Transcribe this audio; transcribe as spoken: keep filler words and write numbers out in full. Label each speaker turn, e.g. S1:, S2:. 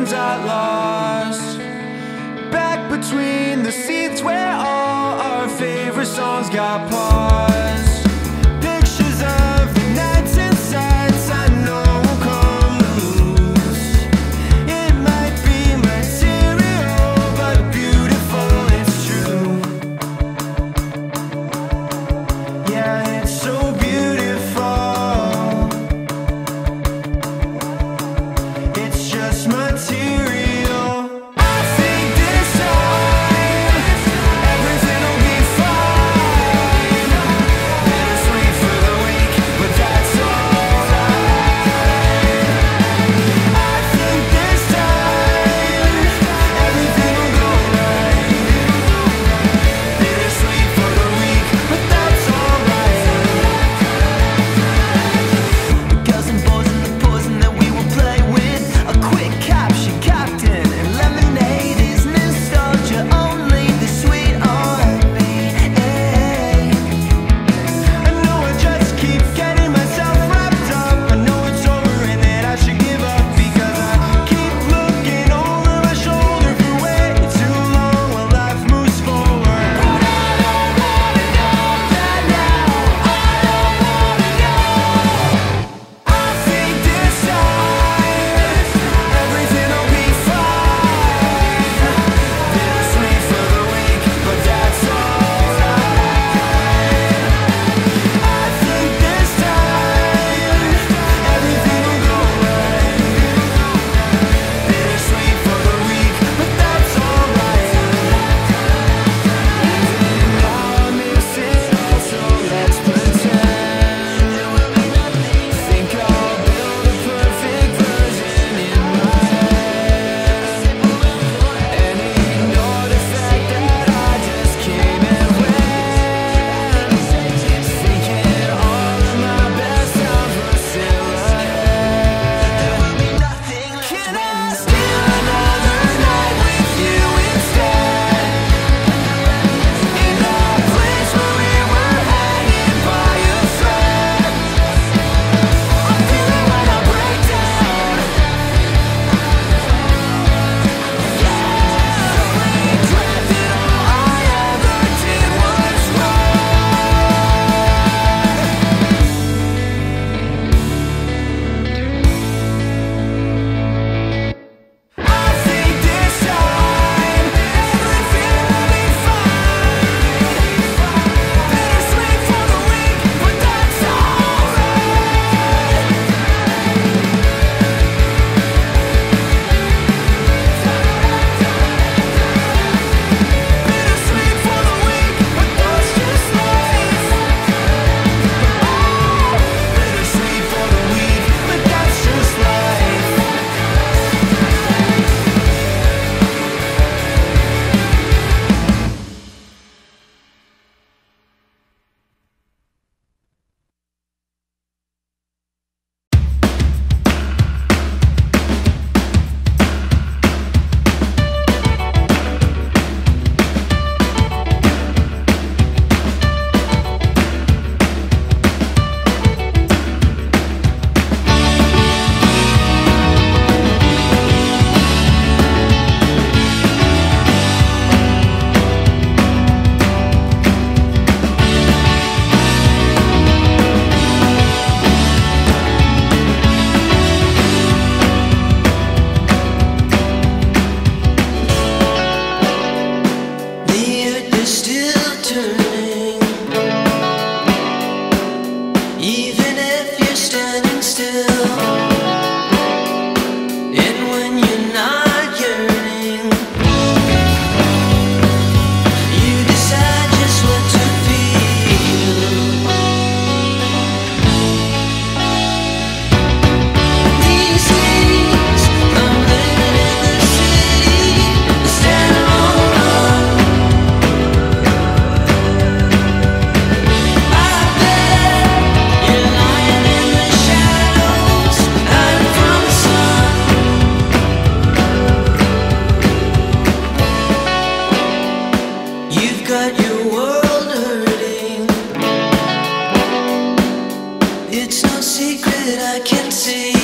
S1: dreams I lost, back between the seats where all our favorite songs got paused. Pictures of the nights and sights I know will come loose. It might be material, but beautiful, it's true. Yeah, it's so beautiful. It's just material. I think this time everything will be fine. Bittersweet for the weak, but that's alright. I think this time everything will go right. Bittersweet for the weak, but that's alright. The girls and boys and the poison that we will play with. A quick caption, captain, and lemonade is nostalgia only. The sweet R and B. I know I just keep getting myself wrapped up. I know it's over and that I should give up, because I keep looking over my shoulder for way too long while life moves forward. But I don't wanna know that now. I don't wanna know. I think this time everything will be fine. Bittersweet for the weak, but that's alright. I think this time everything will go right. Bittersweet for the weak, but that's alright. I'll miss it all, so let's pretend. Think I'll build a perfect version in my head, and ignore the fact that I just came and went, thinking all of my best times were still ahead. Can I steal another night with you instead? In that place where we were hanging by a thread. I'm feeling when I break down. Yeah, regret that all I ever did was wrong. I think this time everything will be fine. Bittersweet for the weak, but that's alright. Bittersweet for the weak, but that's just life. Oh, bittersweet for the weak, but that's just life. The earth is still turning, even if you're standing still. And when you're not yearning, you decide just what to feel. These days, I'm living in the city, standing alone. I bet you're lying in the shadows, hiding from the sun. You've got your world hurting. It's no secret I can see.